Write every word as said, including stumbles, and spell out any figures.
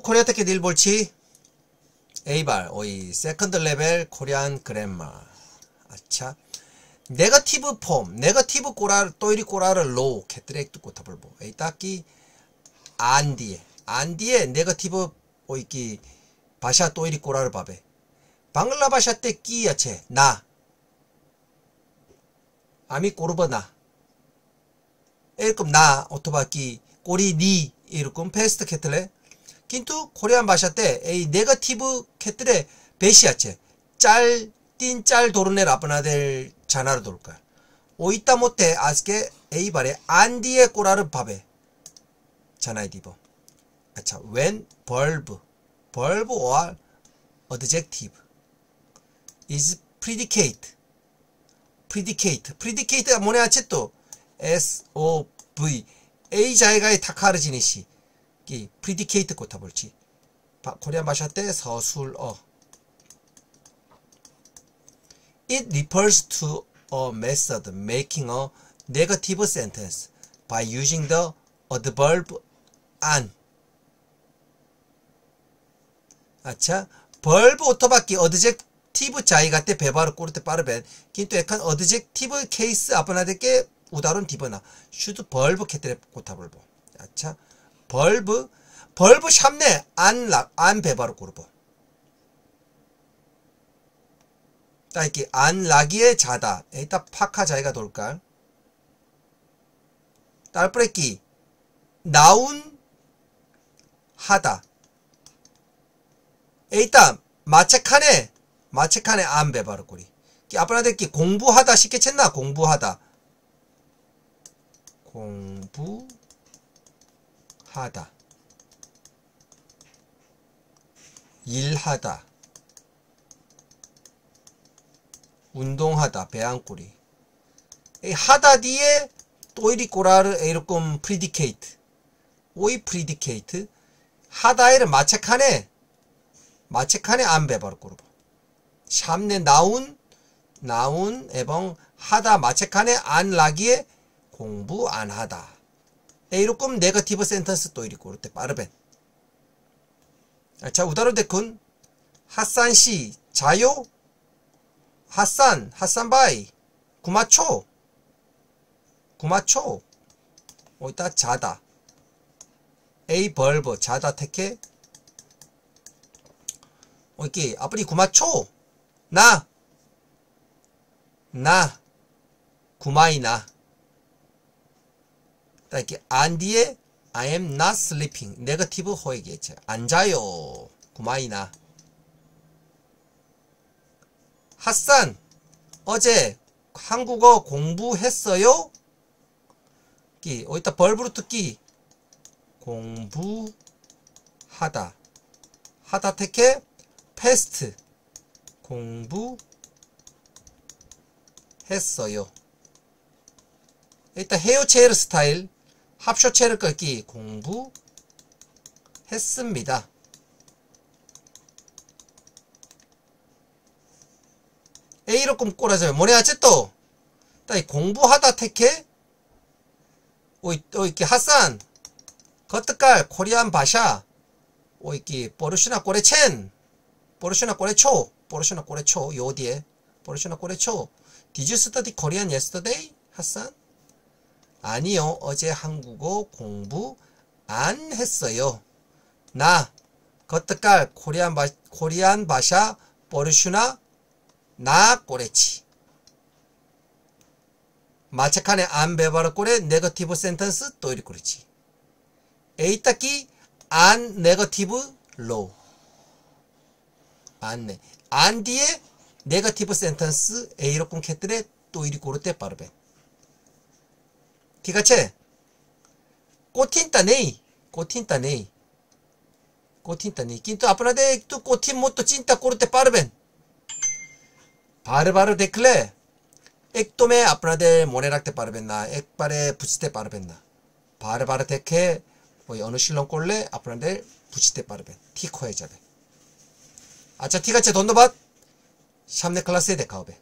코리아 테케 딜 볼치 A발 오이 세컨드 레벨 코리안 그래머. 아차 네거티브 폼 네거티브 꼬라 또이리 꼬라를 로우 캐트렉트 꼬타볼보 에이 딱기 안디에 안디에 네거티브 오이기 바샤 또이리 꼬라를 바베 방글라 바샤 때 끼야체 나 아미 꼬르버 나 에르끔 나 오토바키 꼬리 니 이르끔 페스트 캐틀레 긴투 코리안 바샤 때 에이 네거티브 캐틀레 베시야체 짤 띵 짤 도르네 라프나델 자나르 돌까 오이따 못해 아스케 에이발에 안디에 꼬라르 바베 자나이 디버 아차 when verb verb or adjective is predicate predicate predicate가 뭐냐 챗또 S O V A 자이가의 타카르지니시 이 predicate 꼬타 볼지 코리안 바샤 때 서술어 It refers to a method making a negative sentence by using the adverb an. 아차, verb 오토바키 adjective 자이가 때 배바를 꼬를 때 빠르벤 긴또 약간 adjective 케이스 아빠나데게 우다론 디버나 should verb 캐트레 꼬타볼보. 아차, verb verb 샵네 an 안 배바를 꼬르보. 따이기 안 라기에 자다 에이따 파카 자이가 돌까 딸뿌레끼 나운 하다 에이따 마체칸에 마체칸에 안 배바르 꼬리 아빠나데끼 공부하다 쉽게 챘나 공부하다 공부하다 일하다 운동하다 배안꼬리 하다 뒤에 또이리 꼬라르 에이르꼼 프리디케이트 오이 프리디케이트 하다에를 마체칸에 마체칸에 안 배바르 꼬르보 샴네 나운 나운 에벙 하다 마체칸에 안 라기에 공부 안 하다 에이르꼼 네거티브 센턴스 또이리 꼬르 때 빠르벤 자 우다로 데쿤 핫산시 자요 핫산, 핫산바이, 구마초, 구마초, 어디다 자다, A 벌브, 자다 테케, 어디 아프리 구마초, 나, 나, 구마이나, 이렇게 안 뒤에 I am not sleeping, 네거티브 호에게체, 안 자요, 구마이나. 핫산 어제 한국어 공부했어요? 끼 어디다 벌브로 듣기 공부하다 하다 테케 패스트 공부했어요. 일단 헤어체르 스타일 합쇼체르 끌기 공부했습니다. A로 끔 꼬라져요. 뭐냐, 어쨌또. 따이 공부하다 테케? 오이, 오이키, 핫산. 거뜨깔, 코리안 바샤. 오이키, 보르슈나 꼬레첸. 보르슈나 꼬레초. 보르슈나 꼬레초. 요 뒤에. 보르슈나 꼬레초. Did you study Korean yesterday? 핫산? 아니요. 어제 한국어 공부 안 했어요. 나. 거뜨깔, 코리안 바, 코리안 바샤. 보르슈나 나 꼬레치 마체칸에 안 배바르 꼬레 네거티브 센텐스 또 이리 꼬레치 에이따끼 안 네거티브 로우 안네 안 뒤에 네거티브 센텐스 에이로끔 캐트레 또 이리 꼬르테 빠르베 티가체 꼬틴따 네이 꼬틴따 네이 꼬틴따 네이 낀또 아프나데 또 꼬틴 못또 찐따 꼬르테 빠르벤 바르바르 데클레 액돔에 아프나데 모네락테 빠르벤나 액바레 부치테 빠르벤나 바르바르 데케 뭐 어느 실론 꼴레 아프나데 부치테 빠르벤 티코에 잡에 아차 티가체 돈도밭 샴네 클라스에 데카오베